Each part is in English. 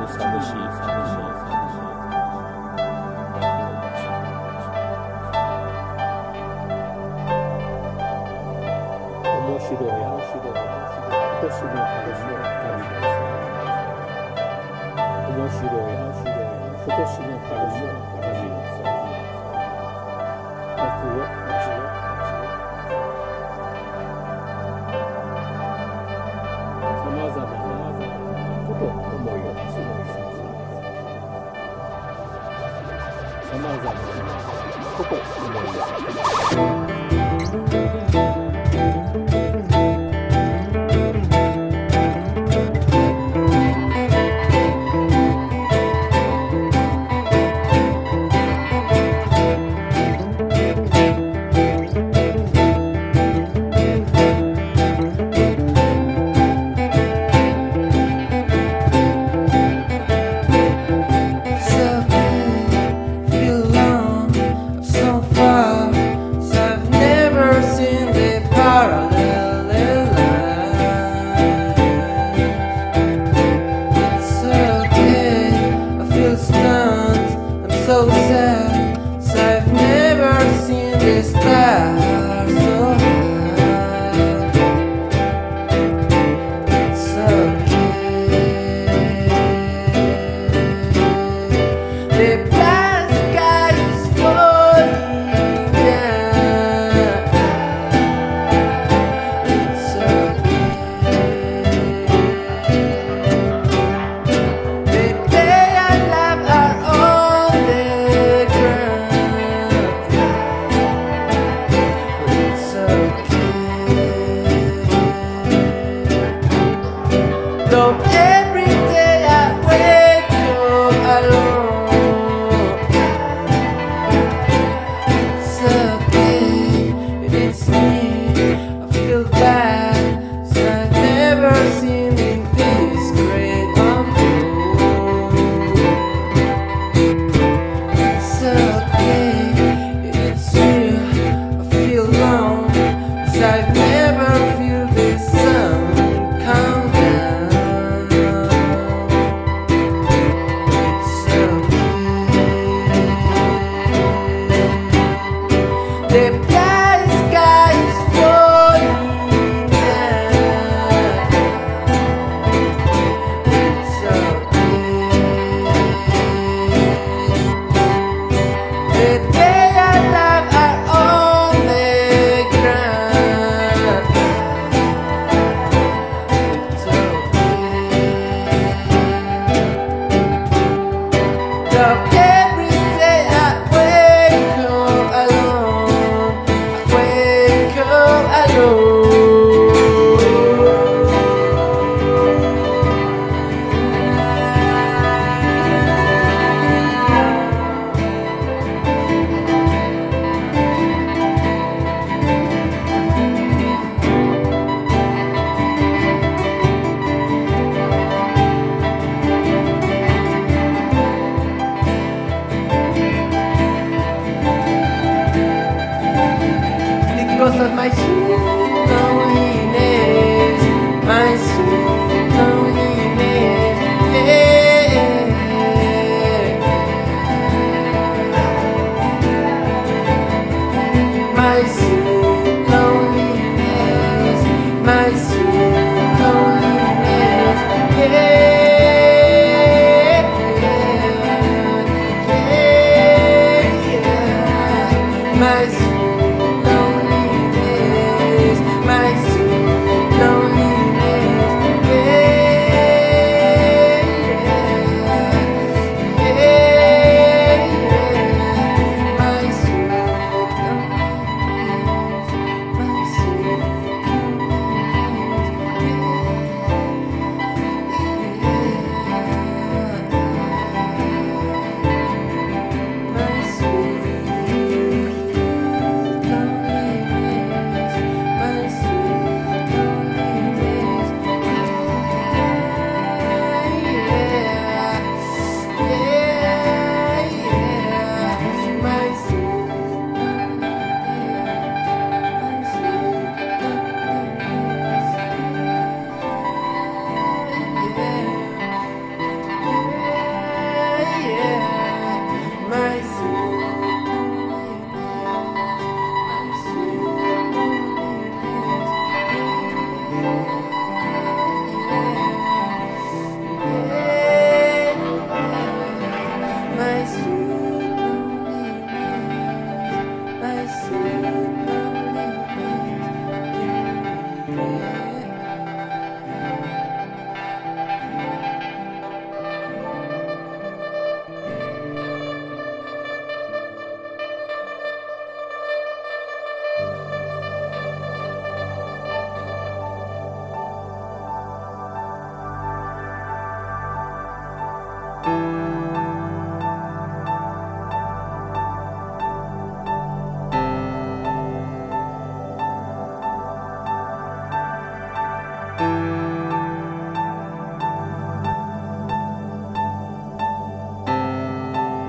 So far, I've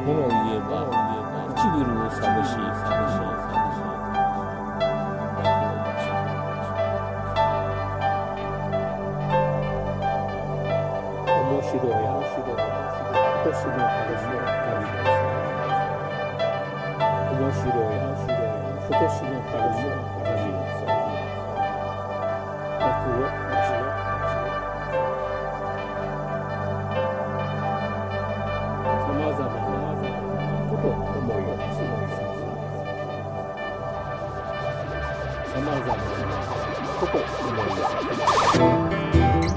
物を言えば唇を寂しい面白や今年の春の旅です。面白や今年の春の旅です。夏をさまざまなことを思い出す。さまざまなことを思い出す。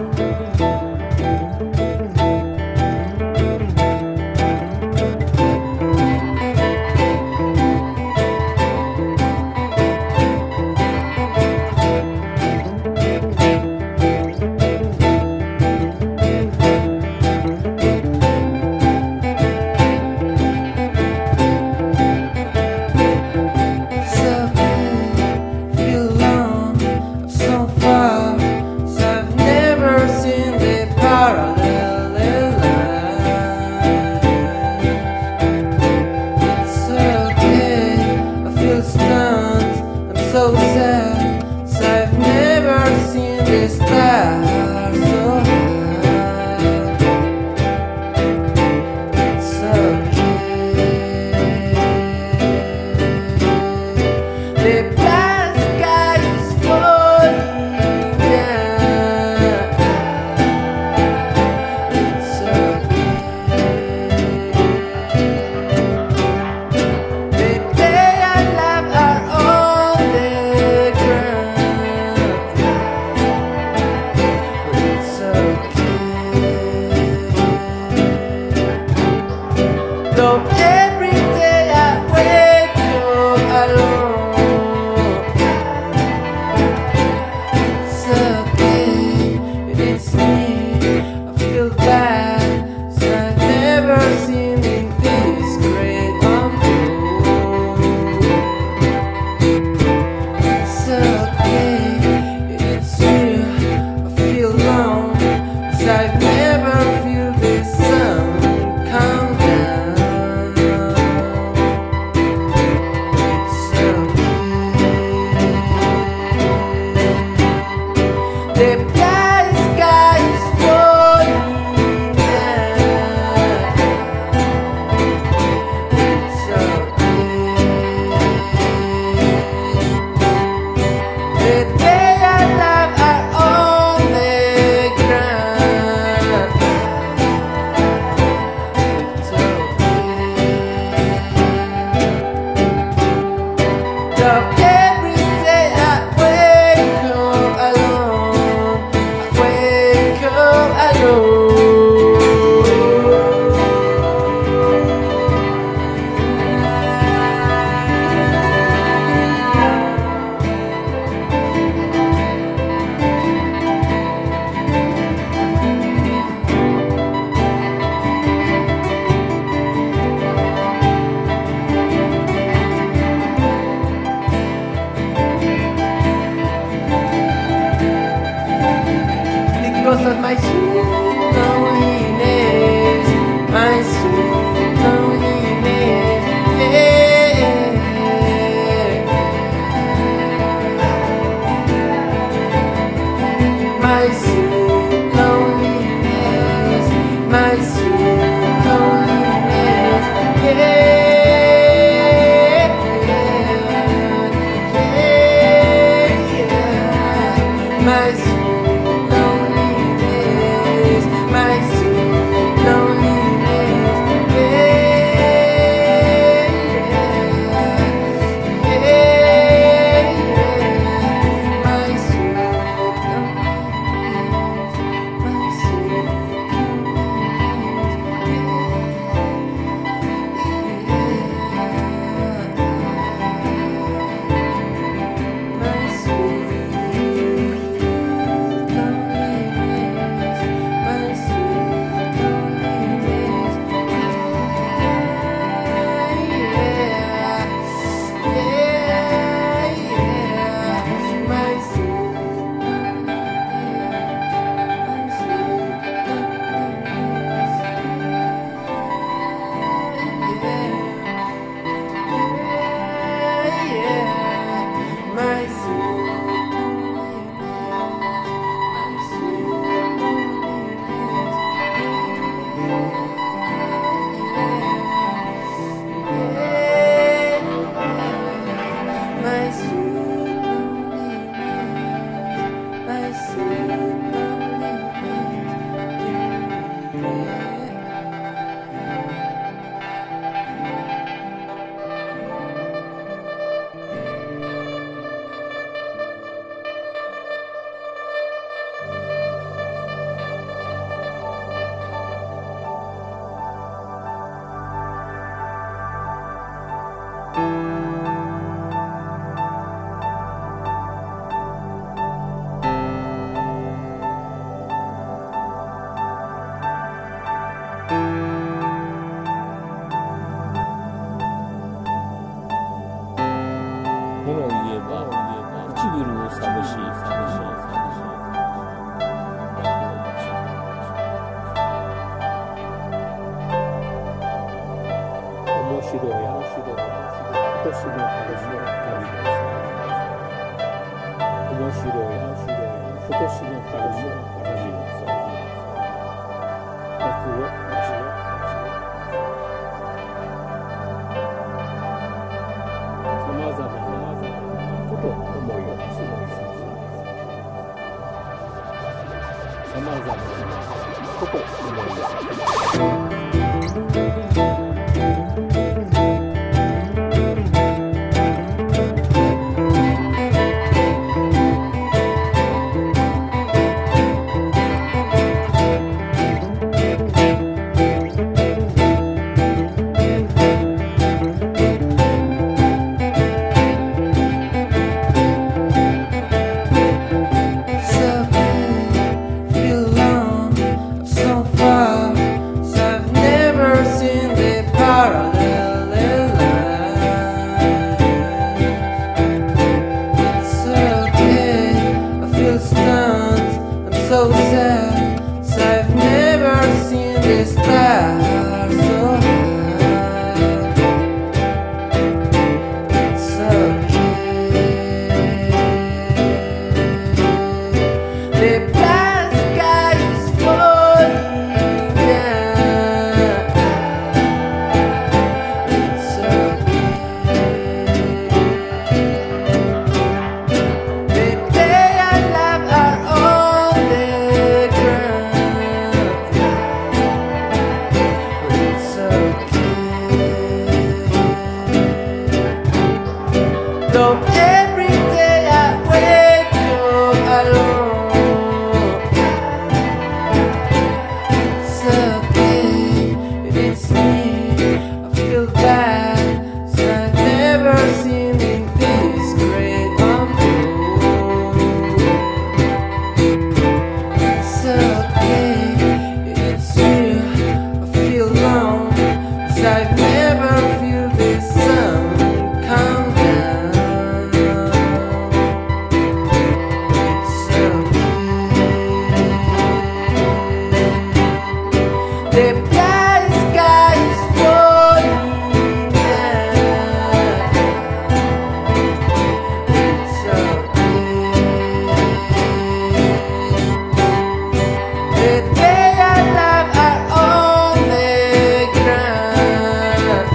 So sad, 'cause I've never seen the stars so high. It's okay. The black sky is falling down. It's okay. The day I love are all the ground. It's okay. Though every day I wake up alone. It's okay, it's me. I feel bad, 'cause I've never seen in this great unknown. It's okay, it's you. I feel alone, 'cause I've never feel the sun come down. しろや今年の春の旅の面白い今年の春の旅の夏をさまざまなことを思い出すさまざまなことを思い出 so sad, 'cause I've never seen the stars so high. It's okay. The black sky is falling down. It's okay. The day I love are all the ground. It's okay. Though every day I wake up alone. It's okay, it's me. I feel bad, 'cause I've never seen in this great unknown. It's okay, it's you. I feel alone, 'cause I've never feel the sun come down. It's okay. The black sky is falling down. It's okay. The day I love are on the ground.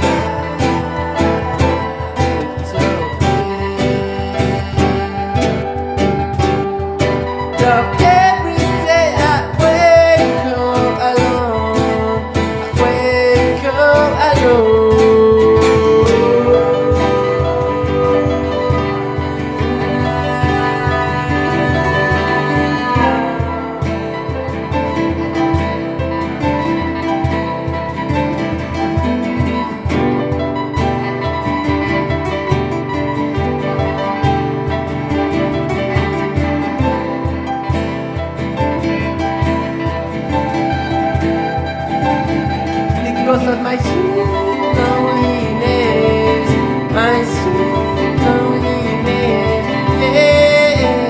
It's okay. Though every day I wake up alone, I wake up alone. Because of my sweet loneliness, my sweet loneliness, yeah.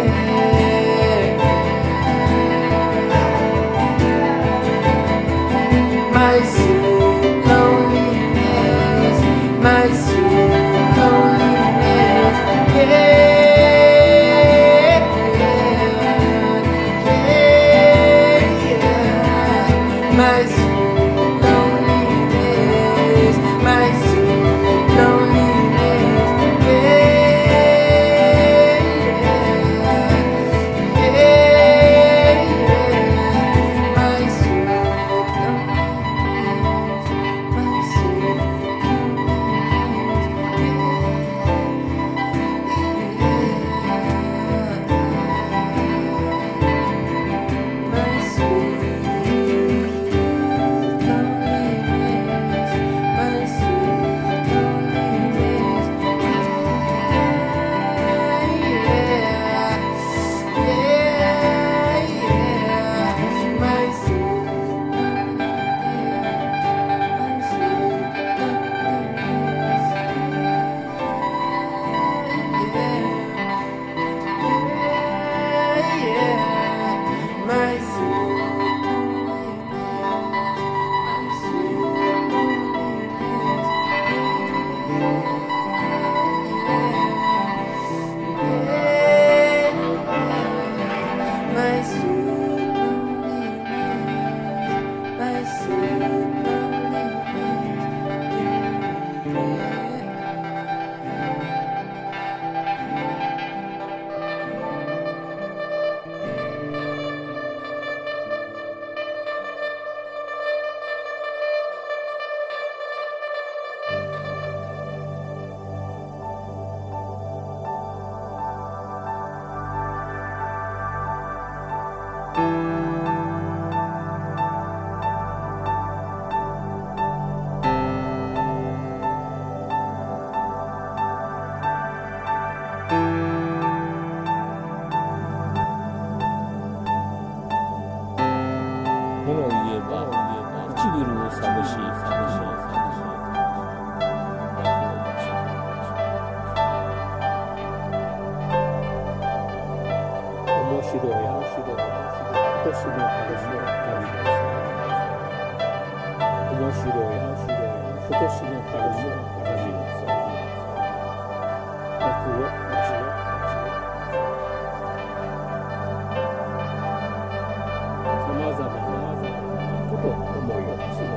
My sweet loneliness, my sweet loneliness, yeah. My sweet loneliness. 年の春の旅です。面白い今年の春の旅です。夏をさまざまなこと思いをする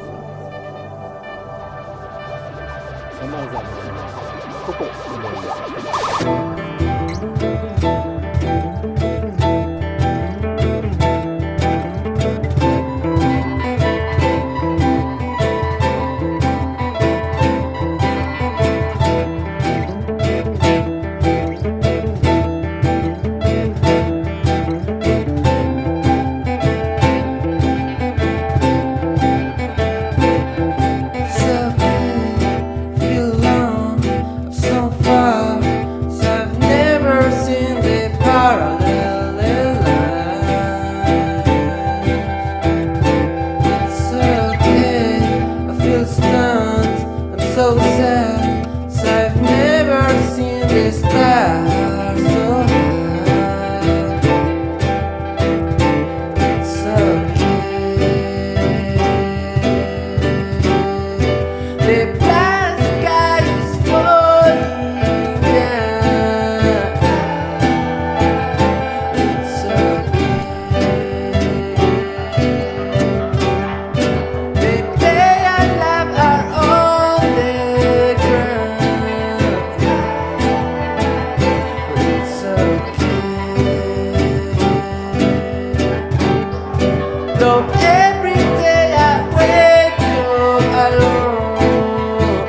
さまざまなこと思いを so sad, 'cause I've never seen the stars so high. It's okay. The black sky is falling down. It's okay. The day I love are on the ground. It's okay. Though every day I wake up alone.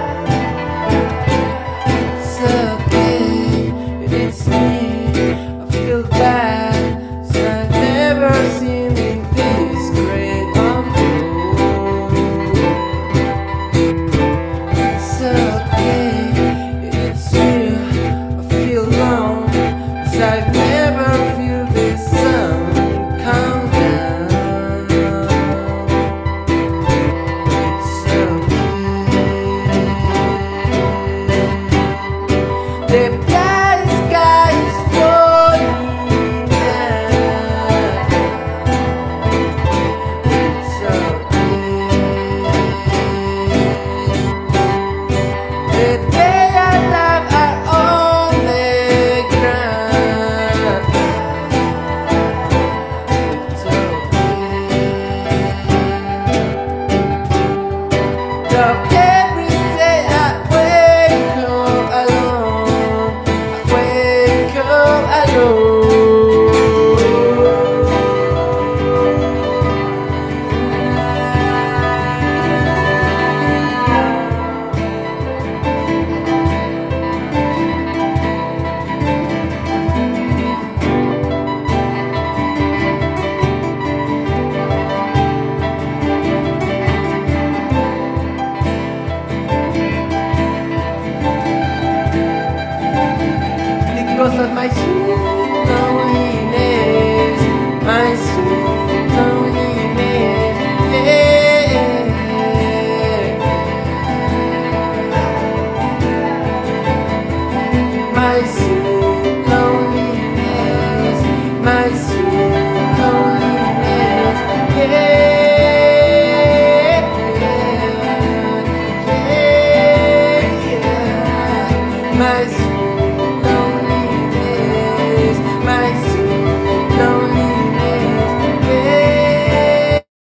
It's okay, it's me. I feel bad, 'cause I've never seen in this great unknown. It's okay, it's you. I feel alone, 'cause I've never feel the sun come down. It's okay. The black sky is falling down. It's okay. The day I love are on the ground. It's okay. The